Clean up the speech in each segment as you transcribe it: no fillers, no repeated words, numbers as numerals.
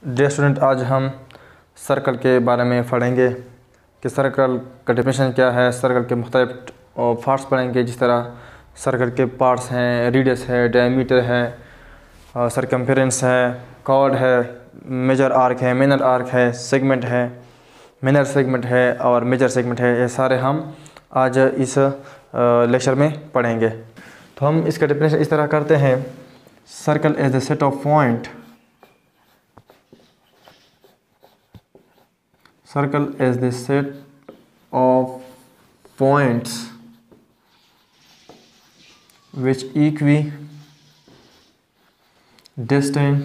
Dear student, आज हम circle के बारे में पढ़ेंगे कि सर्कल का डेफिनेशन क्या है। सर्कल के मुख्तलिफ पार्ट्स पढ़ेंगे, जिस तरह सर्कल के पार्ट्स हैं, रेडियस है, डायमीटर है, सरकमफेरेंस है, कॉर्ड है, मेजर आर्क है, मिनर आर्क है, सेगमेंट है, मिनर सेगमेंट है और मेजर सेगमेंट है। ये सारे हम आज इस लेक्चर में पढ़ेंगे। तो हम इसका डेफिनेशन इस तरह करते हैं। Circle is the set of point Circle is the set of points which equidistant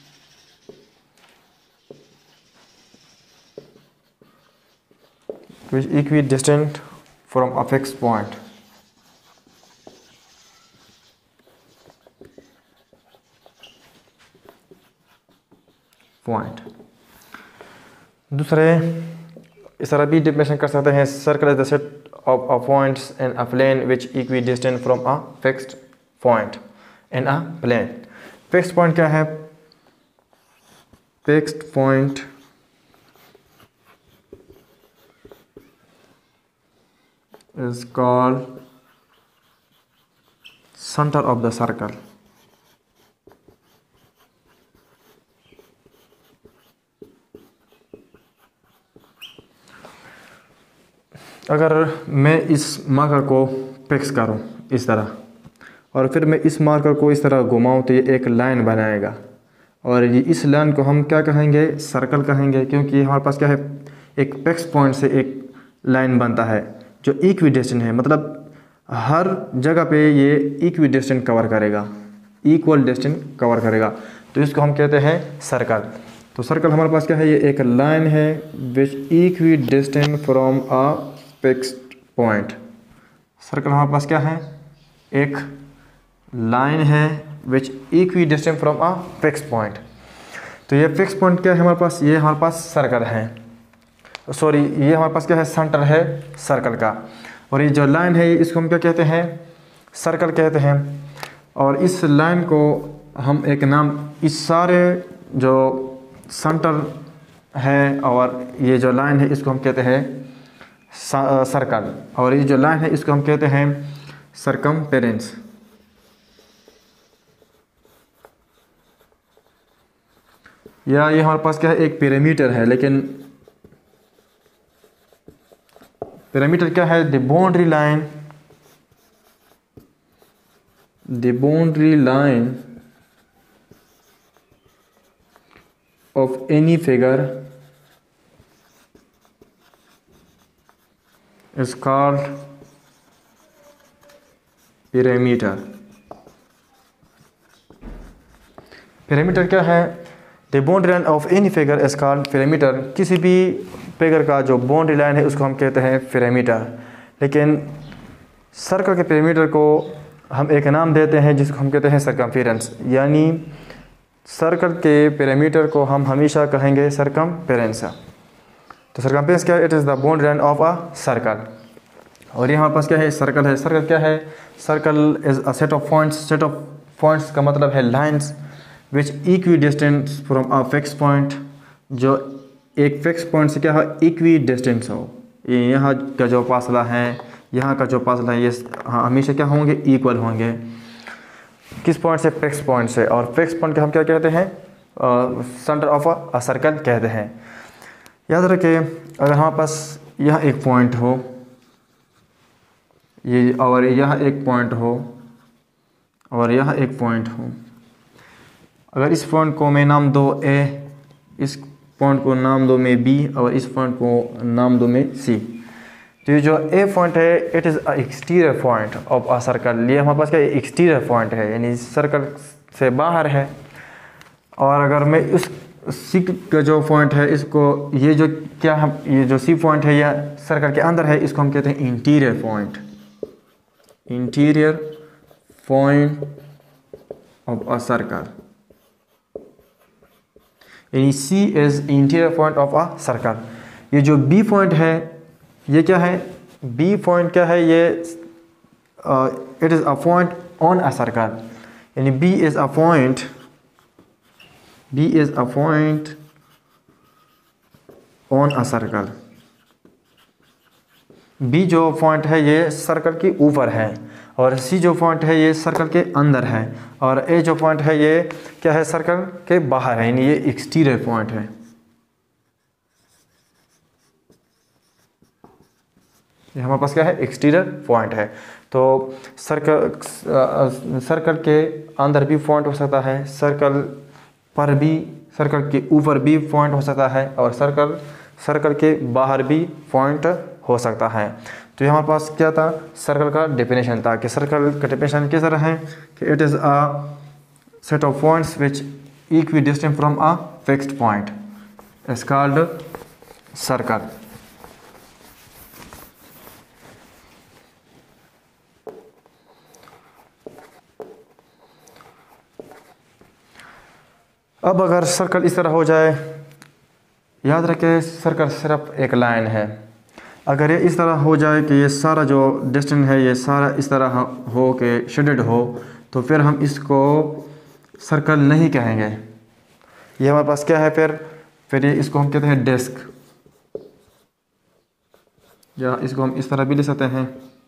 from a fixed point. दूसरे इस तरह भी डेफिनेशन कर सकते हैं। Circle is the set of points in a plane which equidistant from a fixed point in a plane. Fixed point क्या है? Fixed point is called centre of the circle. अगर मैं इस मार्कर को फिक्स करूं इस तरह और फिर मैं इस मार्कर को इस तरह घुमाऊं तो ये एक लाइन बनाएगा, और ये इस लाइन को हम क्या कहेंगे? सर्कल कहेंगे, क्योंकि हमारे पास क्या है, एक फिक्स पॉइंट से एक लाइन बनता है जो इक्विडिस्टेंट है। मतलब हर जगह पे ये इक्विडिस्टेंट कवर करेगा, इक्वल डिस्टेंस कवर करेगा, तो इसको हम कहते हैं सर्कल। तो सर्कल हमारे पास क्या है? ये एक लाइन है which equidistant from a fixed point. Circle हमारे पास क्या है? एक लाइन है which equidistant from a fixed point. तो ये फिक्स पॉइंट क्या है हमारे पास? ये हमारे पास सर्कल है, सॉरी ये हमारे पास क्या है? सेंटर है सर्कल का। और ये जो लाइन है इसको हम क्या कहते हैं? सर्कल कहते हैं। और इस लाइन को हम एक नाम, इस सारे जो सेंटर है और ये जो लाइन है इसको हम कहते हैं सर्कल, और ये जो लाइन है इसको हम कहते हैं सरकमफेरेंस। या ये हमारे पास क्या है? एक पिरामिड है, लेकिन पिरामिड क्या है? The boundary line of any figure is called perimeter। perimeter क्या है? the boundary line of any figure is called perimeter। किसी भी फिगर का जो बाउंड्री लाइन है उसको हम कहते हैं perimeter। लेकिन सर्कल के perimeter को हम एक नाम देते हैं जिसको हम कहते हैं circumference। यानी सर्कल के perimeter को हम हमेशा कहेंगे circumference। तो सर्कमफेरेंस क्या है? It is the boundary line of a circle. और ये हमारे पास क्या है? सर्कल है। सर्कल क्या है? Circle is a set of points. Set of points का मतलब है lines which equidistant from a fix point, जो एक फिक्स पॉइंट से क्या हो? इक्विडिस्टेंट हो। ये यहाँ का जो फासला है, यहाँ का जो फासला है, ये हमेशा क्या होंगे? इक्वल होंगे। किस पॉइंट से? फिक्स पॉइंट से। और फिक्स पॉइंट के हम क्या कहते हैं? सेंटर ऑफ अ सर्कल कहते हैं। याद रखें, अगर हमारे पास यहाँ एक पॉइंट हो, ये, और यहाँ एक पॉइंट हो, और यहाँ एक पॉइंट हो, अगर इस पॉइंट को मैं नाम दो ए, इस पॉइंट को नाम दो मैं बी, और इस पॉइंट को नाम दो मैं सी, तो ये जो ए पॉइंट है it is a exterior point of a circle. ये हमारे पास क्या एक्सटीरियर पॉइंट है, यानी सर्कल से बाहर है। और अगर मैं उस सी का जो पॉइंट है इसको, ये जो क्या हम, ये जो सी पॉइंट है या सर्कल के अंदर है, इसको हम कहते हैं interior point. Interior point of a circle, यानी C is interior point of a circle. ये जो बी पॉइंट है ये क्या है? बी पॉइंट क्या है? ये it is a point on a circle, यानी B is a point B is a point on a circle। B जो पॉइंट है ये सर्कल के ऊपर है, और C जो पॉइंट है ये सर्कल के अंदर है, और A जो पॉइंट है ये क्या है, सर्कल के बाहर है, यानी ये एक्सटीरियर पॉइंट है। ये हमारे पास क्या है, एक्सटीरियर पॉइंट है। तो सर्कल के अंदर भी पॉइंट हो सकता है, सर्कल पर भी, सर्कल के ऊपर भी पॉइंट हो सकता है, और सर्कल के बाहर भी पॉइंट हो सकता है। तो ये हमारे पास क्या था, सर्कल का डेफिनेशन था कि सर्कल का डेफिनेशन किस तरह है कि it is a set of points which equidistant from a fixed point is called circle. अब अगर सर्कल इस तरह हो जाए, याद रखें सर्कल सिर्फ एक लाइन है। अगर ये इस तरह हो जाए कि ये सारा जो डिस्टेंस है ये सारा इस तरह हो के शेडेड हो, तो फिर हम इसको सर्कल नहीं कहेंगे। ये हमारे पास क्या है, फिर ये इसको हम कहते हैं डिस्क, या इसको हम इस तरह भी ले सकते हैं।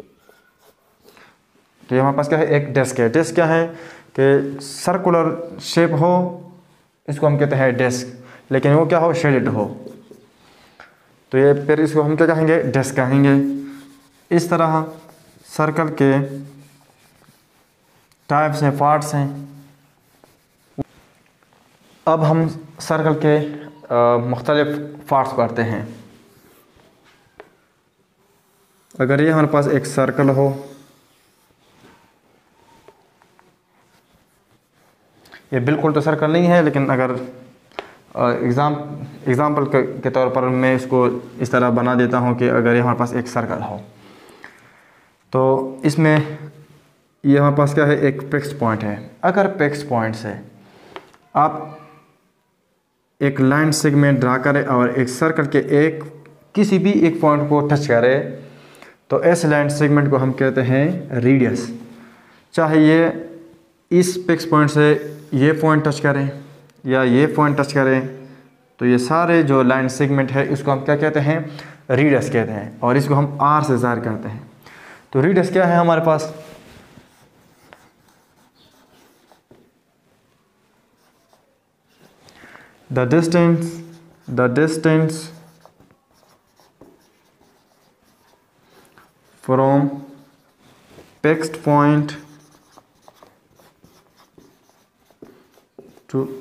तो ये हमारे पास क्या है, एक डिस्क है। डिस्क क्या है कि सर्कुलर शेप हो, इसको हम कहते हैं डिस्क, लेकिन वो क्या हो, शेडेड हो, तो ये फिर इसको हम क्या कहेंगे, डिस्क कहेंगे। इस तरह सर्कल के टाइप्स हैं, पार्ट्स हैं। अब हम सर्कल के मुख्तलिफ पार्ट्स करते हैं। अगर ये हमारे पास एक सर्कल हो, ये बिल्कुल तो सर्कल नहीं है, लेकिन अगर एग्ज़ाम्पल के तौर पर मैं इसको इस तरह बना देता हूँ कि अगर ये हमारे पास एक सर्कल हो, तो इसमें ये हमारे पास क्या है, एक फिक्स्ड पॉइंट है। अगर फिक्स्ड पॉइंट से आप एक लाइन सेगमेंट ड्रा करें और एक सर्कल के किसी भी एक पॉइंट को टच करें, तो इस लाइन सेगमेंट को हम कहते हैं रेडियस। चाहे ये इस फिक्स्ड पॉइंट से ये पॉइंट टच करें या ये पॉइंट टच करें, तो ये सारे जो लाइन सेगमेंट है इसको हम क्या कहते हैं, रेडियस कहते हैं, और इसको हम आर से ज़ाहिर करते हैं। तो रेडियस क्या है हमारे पास, the distance from fixed point to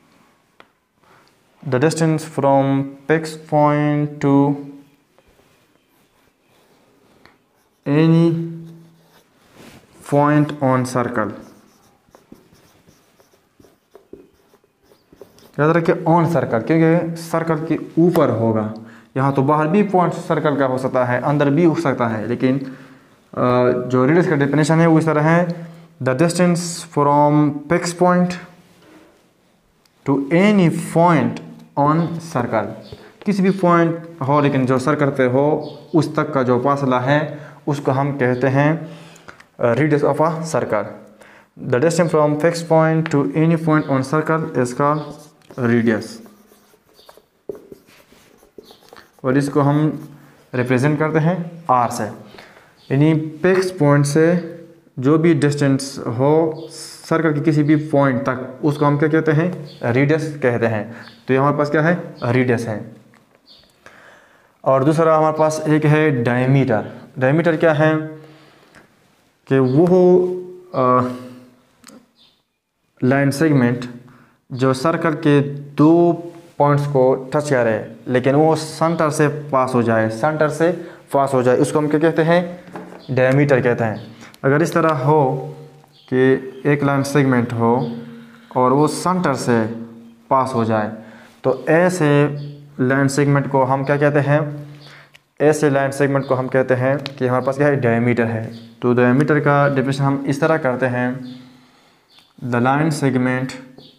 the distance from fixed point to any point on circle। याद रखिए ऑन सर्कल, क्योंकि सर्कल के ऊपर होगा। यहाँ तो बाहर भी पॉइंट सर्कल का हो सकता है, अंदर भी हो सकता है, लेकिन जो रेडियस का डेफिनेशन है वो इस तरह है, the distance from fixed point to any point on circle. किसी भी पॉइंट हो लेकिन जो सर्कल पे हो उस तक का जो फासला है उसको हम कहते हैं radius of a circle. The distance from fixed point to any point on circle is called radius, और इसको हम रिप्रेजेंट करते हैं आर से। यानी फिक्स्ड पॉइंट से जो भी डिस्टेंस हो सर्कल के किसी भी पॉइंट तक, उसको हम क्या कहते हैं, रेडियस कहते हैं। तो ये हमारे पास क्या है, रेडियस है। और दूसरा हमारे पास एक है डायमीटर। डायमीटर क्या है कि वो लाइन सेगमेंट जो सर्कल के दो पॉइंट्स को टच करे लेकिन वो सेंटर से पास हो जाए, उसको हम क्या कहते हैं, डायमीटर कहते हैं। अगर इस तरह हो कि एक लाइन सेगमेंट हो और वो सेंटर से पास हो जाए, तो ऐसे लाइन सेगमेंट को हम क्या कहते हैं, ऐसे लाइन सेगमेंट को हम कहते हैं कि हमारे पास क्या है, डायमीटर है। तो डायमीटर का डेफिनेशन हम इस तरह करते हैं, the line segment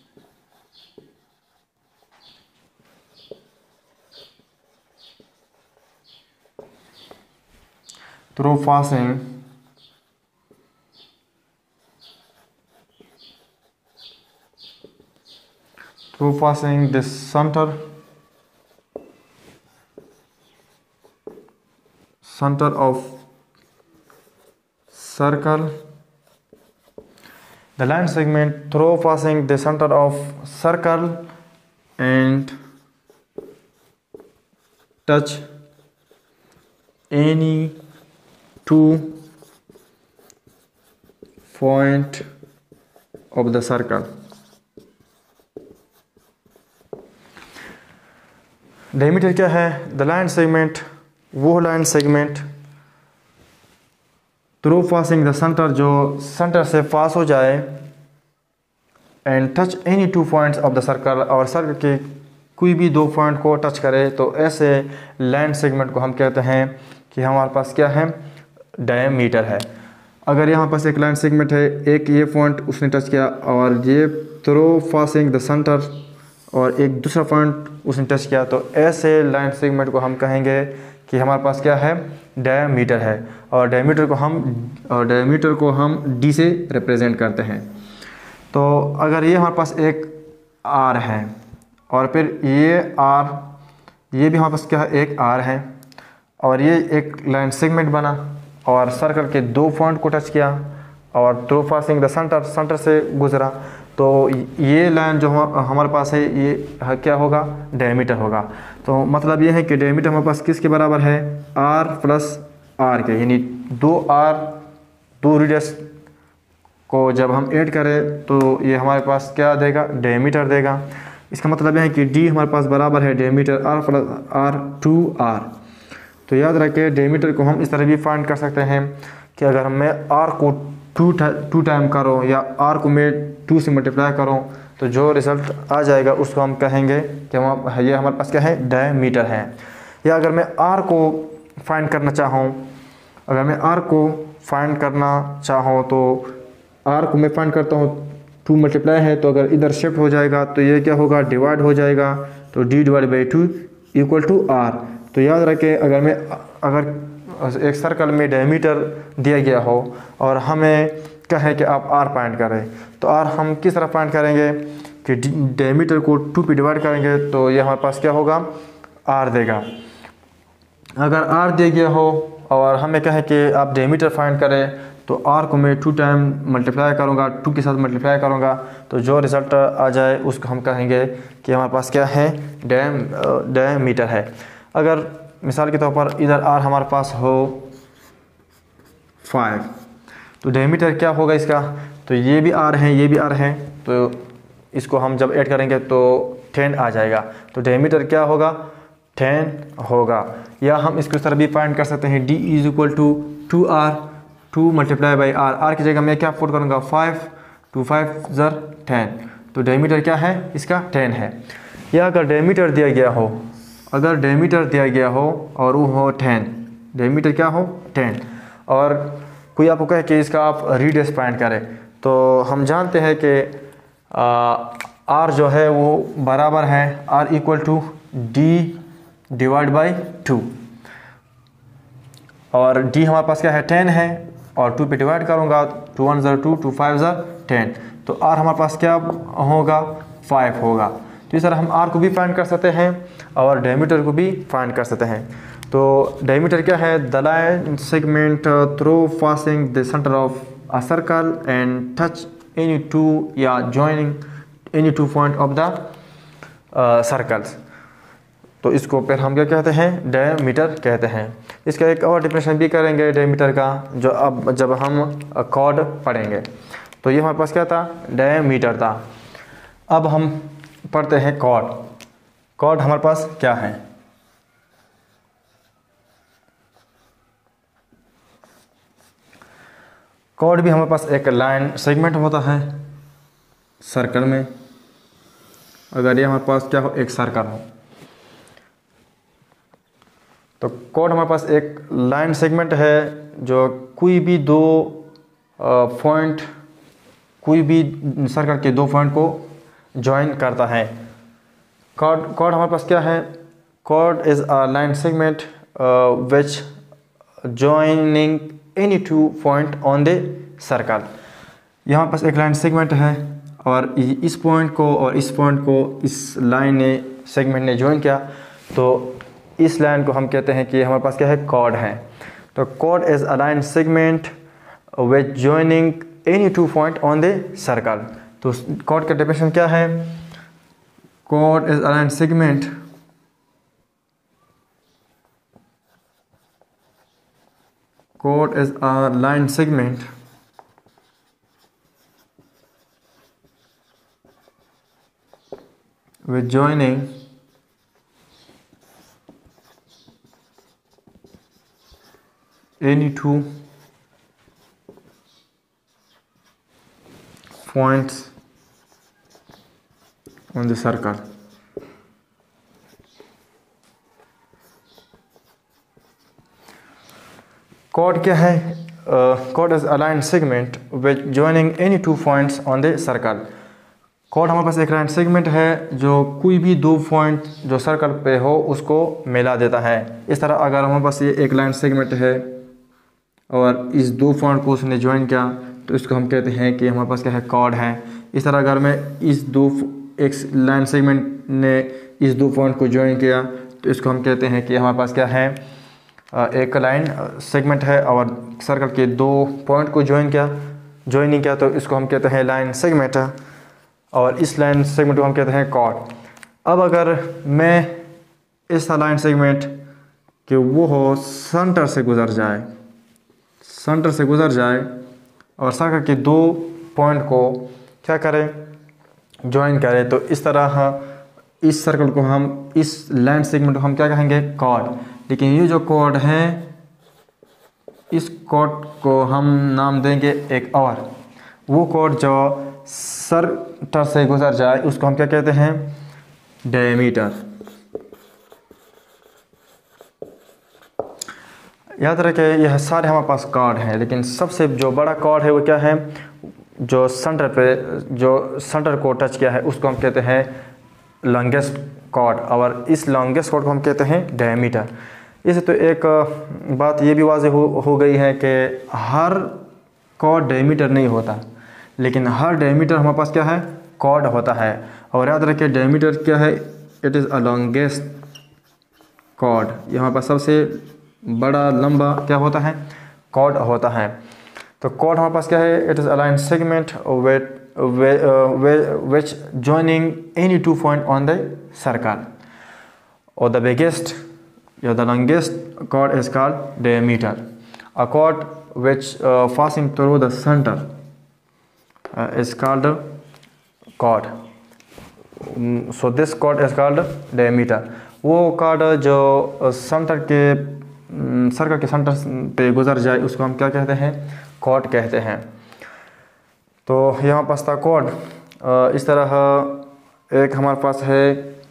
through passing the center of circle, the line segment through passing the center of circle and touch any two point of the circle. Diameter क्या है? द लाइन सेगमेंट, वो line segment through passing the centre, जो centre से pass हो जाए, and touch any two points of the circle, और circle के कोई भी दो पॉइंट को टच करे, तो ऐसे लाइन सेगमेंट को हम कहते हैं कि हमारे पास क्या है? डायमीटर है। अगर यहाँ पास एक लाइन सेगमेंट है, एक ये पॉइंट उसने टच किया और ये थ्रू पासिंग द सेंटर, और एक दूसरा पॉइंट उसने टच किया, तो ऐसे लाइन सेगमेंट को हम कहेंगे कि हमारे पास क्या है? डायमीटर है। और डायमीटर को हम डी से रिप्रेजेंट करते हैं। तो अगर ये हमारे पास एक आर है और फिर ये भी हमारे पास क्या है? एक आर है, और ये एक लाइन सेगमेंट बना और सर्कल के दो पॉइंट को टच किया और थ्रू पासिंग द सेंटर से गुजरा, तो ये लाइन जो हमारे पास है ये क्या होगा? डायमीटर होगा। तो मतलब ये है कि डायमीटर हमारे पास किसके बराबर है? आर प्लस आर के, यानी दो रेडियस को जब हम ऐड करें तो ये हमारे पास क्या देगा? डायमीटर देगा। इसका मतलब यह है कि डी हमारे पास बराबर है diameter are plus are 2r। तो याद रखें, डायमीटर को हम इस तरह भी फाइंड कर सकते हैं कि अगर मैं आर को टू टाइम करूँ या आर को मैं 2 से मल्टीप्लाई करूँ, तो जो रिज़ल्ट आ जाएगा उसको हम कहेंगे कि ये हमारे पास क्या है? डायमीटर है। या अगर मैं आर को फाइंड करना चाहूँ, तो आर को मैं फाइंड करता हूँ, 2 मल्टीप्लाई है, तो अगर इधर शिफ्ट हो जाएगा तो ये क्या होगा? डिवाइड हो जाएगा, तो d/2 इक्वल टू r। तो याद रखें, अगर एक सर्कल में डायमीटर दिया गया हो और हमें कहे कि आप r फाइंड करें, तो r हम किस तरह फाइंड करेंगे कि डायमीटर को 2 पे डिवाइड करेंगे, तो ये हमारे पास क्या होगा? r देगा। अगर r दिया गया हो और हमें कहे कि आप डायमीटर फाइंड करें, तो r को मैं 2 टाइम मल्टीप्लाई करूँगा, 2 के साथ मल्टीप्लाई करूँगा, तो जो रिज़ल्ट आ जाए उसको हम कहेंगे कि हमारे पास क्या है? डायमीटर है। अगर मिसाल के तौर पर इधर r हमारे पास हो 5, तो डायमीटर क्या होगा इसका? तो ये भी r है, ये भी r है, तो इसको हम जब ऐड करेंगे तो 10 आ जाएगा। तो डायमीटर क्या होगा? 10 होगा। या हम इसको इस तरह भी फाइंड कर सकते हैं, d = 2r, 2 multiply by r की जगह मैं क्या पुट करूँगा? 5, 2 5 ज़र 10। तो डायमीटर क्या है? इसका 10 है। या अगर डायमीटर दिया गया हो और वो हो 10, डायमीटर क्या हो? 10, और कोई आपको कहे कि इसका आप रेडियस फाइंड करें, तो हम जानते हैं कि r जो है वो बराबर है r = d/2, और d हमारे पास क्या है? 10 है, और 2 पे डिवाइड करूँगा, 2 1 ज़र 2, 2 5 ज़र 10, तो r हमारे पास क्या होगा? 5 होगा। तो इस तरह हम r को भी फाइंड कर सकते हैं और डायमीटर को भी फाइंड कर सकते हैं। तो डायमीटर क्या है? The line segment through passing the centre of a circle and touch any two या joining any 2 point of the circles. तो इसको फिर हम क्या कहते हैं? डायमीटर कहते हैं। इसका एक और डिफिनेशन भी करेंगे डायमीटर का, जो अब जब हम कॉर्ड पढ़ेंगे। तो ये हमारे पास क्या था? डायमीटर था। अब हम पढ़ते हैं कॉर्ड। कॉर्ड हमारे पास क्या है? कॉर्ड भी हमारे पास एक लाइन सेगमेंट होता है सर्कल में। अगर ये हमारे पास क्या हो? एक सर्कल हो, तो कॉर्ड हमारे पास एक लाइन सेगमेंट है जो कोई भी दो पॉइंट, कोई भी सर्कल के 2 पॉइंट को ज्वाइन करता है। कॉर्ड हमारे पास क्या है? Chord is a line segment which joining any 2 point on the circle. यहाँ पास एक लाइन सेगमेंट है और इस पॉइंट को और इस पॉइंट को इस लाइन ने सेगमेंट ने ज्वाइन किया, तो इस लाइन को हम कहते हैं कि हमारे पास क्या है, कॉर्ड है। तो chord is a line segment which joining any two point on the circle. तो कॉर्ड का डेफिनेशन क्या है, chord is a line segment chord is a line segment with joining any two points on the circle. Chord क्या है, chord is a line segment with joining any two points on the circle. chord हमारे पास एक line segment है जो कोई भी दो point जो सर्कल पे हो उसको मिला देता है। इस तरह अगर हमारे पास ये एक लाइन सेगमेंट है और इस दो पॉइंट को उसने ज्वाइन किया तो इसको हम कहते हैं कि हमारे पास क्या है, कॉर्ड है। इस तरह अगर मैं एक लाइन सेगमेंट ने इस दो पॉइंट को ज्वाइन किया तो इसको हम कहते हैं कि हमारे पास क्या है, एक लाइन सेगमेंट है और सर्कल के दो पॉइंट को ज्वाइनिंग किया तो इसको हम कहते हैं लाइन सेगमेंट है, और इस लाइन सेगमेंट को हम कहते हैं कॉर्ड। अब अगर मैं इस लाइन सेगमेंट कि वो हो सेंटर से गुजर जाए और सर्कल के दो पॉइंट को क्या करें, ज्वाइन करें, तो इस तरह इस सर्कल को हम, इस लाइन सेगमेंट को हम क्या कहेंगे, कॉर्ड। लेकिन ये जो कॉर्ड है इस कॉर्ड को हम नाम देंगे एक और, वो कॉर्ड जो सेंटर से गुजर जाए उसको हम क्या कहते हैं, डायमीटर। याद रखें यह सारे हमारे पास कॉर्ड हैं, लेकिन सबसे जो बड़ा कॉर्ड है वो क्या है, जो सेंटर को टच किया है उसको हम कहते हैं लॉन्गेस्ट कॉर्ड, और इस लॉन्गेस्ट कॉर्ड को हम कहते हैं डायमीटर। इससे तो एक बात ये भी वाज़ेह हो गई है कि हर कॉर्ड डायमीटर नहीं होता, लेकिन हर डायमीटर हमारे पास क्या है, कॉर्ड होता है। और याद रखिए डायमीटर क्या है, it is a longest chord. ये हमारे पास सबसे बड़ा लंबा क्या होता है, कॉर्ड होता है। तो कॉर्ड हमारे पास क्या है, it is a line segment which joining any two point on the circle, or the biggest or the longest chord is called diameter. A chord which passing through the center is called chord. So this chord is called diameter. वो chord जो centre के circle के centre पे गुजर जाए उसको हम क्या कहते हैं, chord कहते हैं। तो यहाँ पास था कॉर्ड। इस तरह एक हमारे पास है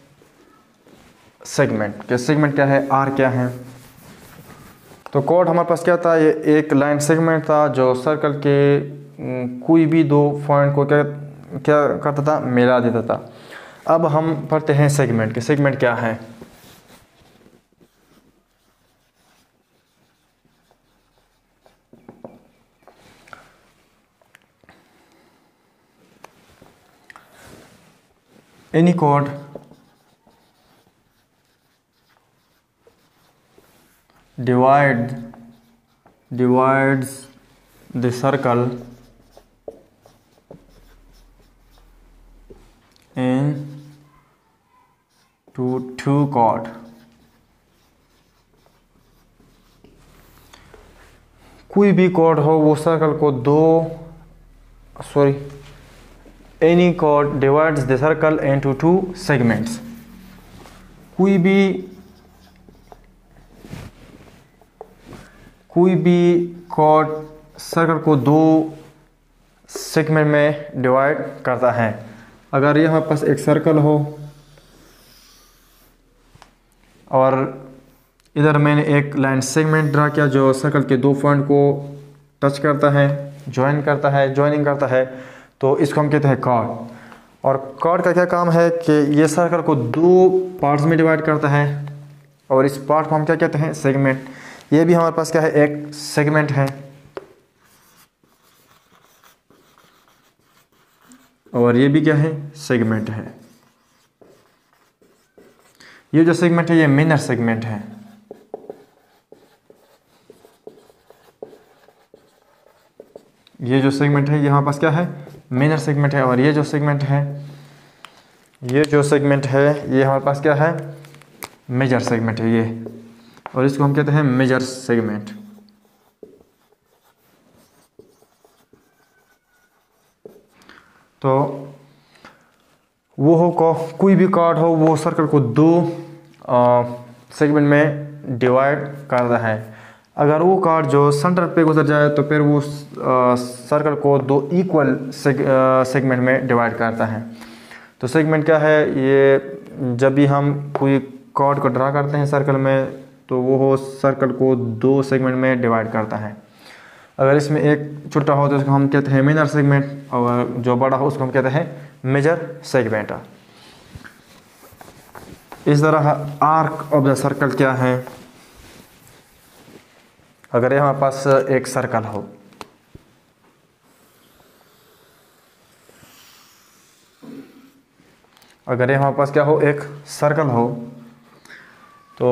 सेगमेंट, कि सेगमेंट क्या है, आर क्या है। तो कॉर्ड हमारे पास क्या था, ये एक लाइन सेगमेंट था जो सर्कल के कोई भी दो पॉइंट को क्या करता था, मिला देता था। अब हम पढ़ते हैं सेगमेंट के, सेगमेंट क्या है। Any chord divides the circle into two chords. कोई भी chord हो वो सर्कल को any chord divides the circle into two segments. कोई भी chord सर्कल को दो सेगमेंट में डिवाइड करता है। अगर यहाँ पास एक सर्कल हो और इधर मैंने एक लाइन सेगमेंट ड्रा किया जो सर्कल के दो पॉइंट को टच करता है, ज्वाइनिंग करता है, तो इसको हम कहते हैं कॉर्ड। और कॉर्ड का क्या काम है कि ये सर्कल को दो पार्ट्स में डिवाइड करता है और इस पार्ट को हम क्या कहते हैं, सेगमेंट। ये भी हमारे पास क्या है, एक सेगमेंट है। और ये भी क्या है, सेगमेंट है। ये जो सेगमेंट है ये मेनर सेगमेंट है। ये जो सेगमेंट है ये हमारे पास क्या है, मेनर सेगमेंट है। और ये जो सेगमेंट है ये हमारे पास क्या है, मेजर सेगमेंट है ये, और इसको हम कहते हैं मेजर सेगमेंट। तो वो हो कोई भी कार्ड हो, वो सर्कल को दो सेगमेंट में डिवाइड करता है। अगर वो कार्ड जो सेंटर पे गुजर जाए तो फिर वो सर्कल को दो इक्वल सेगमेंट में डिवाइड करता है। तो सेगमेंट क्या है, ये जब भी हम कोई कार्ड को ड्रा करते हैं सर्कल में, तो वो सर्कल को दो सेगमेंट में डिवाइड करता है। अगर इसमें एक छोटा हो तो उसको हम कहते हैं मेजर सेगमेंट, और जो बड़ा हो उसको हम कहते हैं मेजर सेगमेंट। इस तरह आर्क ऑफ द सर्कल क्या है, अगर ये हमारे पास एक सर्कल हो, अगर ये हमारे पास क्या हो, एक सर्कल हो, तो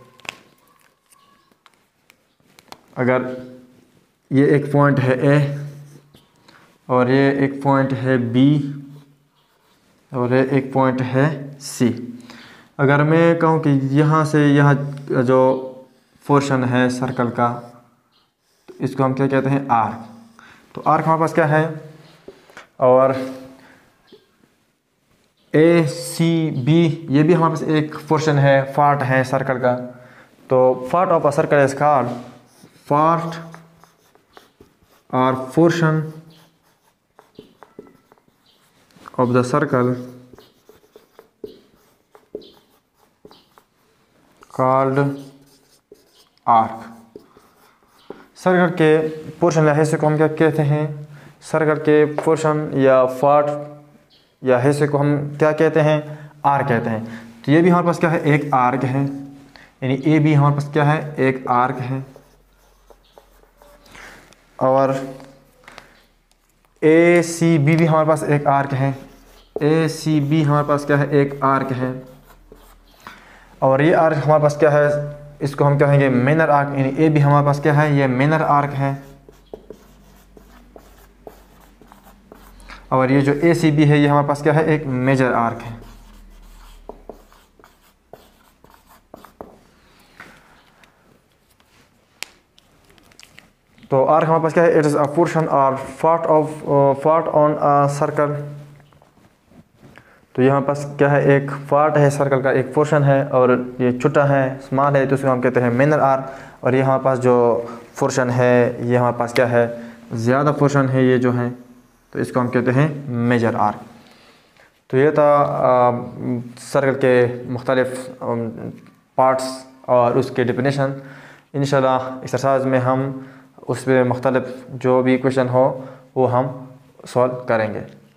अगर ये एक पॉइंट है ए और ये एक पॉइंट है बी और ये एक पॉइंट है सी। अगर मैं कहूँ कि यहाँ से यहाँ जो पोर्शन है सर्कल का, तो इसको हम क्या कहते हैं, आर्क। तो आर्क हमारे पास क्या है, और ए सी बी ये भी हमारे पास एक पोर्शन है, पार्ट है सर्कल का। तो part of a circle is called part और portion of the circle called arc. Circle के पोर्शन या हिस्से को हम क्या कहते हैं, सर्कल के पोर्शन या पार्ट या हिस्से को हम क्या कहते हैं, आर्क कहते हैं। तो ये भी हमारे पास क्या है, एक आर्क है, यानी ए भी हमारे पास क्या है, एक आर्क है। और ए सी बी भी हमारे पास एक आर्क है, ए सी बी हमारे पास क्या है, एक आर्क है। और ये आर्क हमारे पास क्या है, इसको हम कहेंगे मेनर आर्क, यानी ए भी हमारे पास क्या है, ये मेनर आर्क है। और ये जो ए सी बी है ये हमारे पास क्या है, एक मेजर आर्क है। तो आर्क हमारे पास क्या है, इट इज़ अ पोर्शन और पार्ट ऑन अ सर्कल। तो यहाँ पास क्या है, एक पार्ट है सर्कल का, एक पोर्शन है, और ये छोटा है, स्मॉल है, तो इसको हम कहते हैं मेनर आर्क। और ये हमारे पास जो पोर्शन है ये हमारे पास क्या है, ज़्यादा पोर्शन है ये जो है, तो इसको हम कहते हैं मेजर आर्क। तो ये था सर्कल के मुख्तलिफ पार्ट्स और उसके डेफिनेशन। इंशाल्लाह एक्सरसाइज में हम उस पर मुख्तलिफ जो भी क्वेश्चन हो वो हम सॉल्व करेंगे।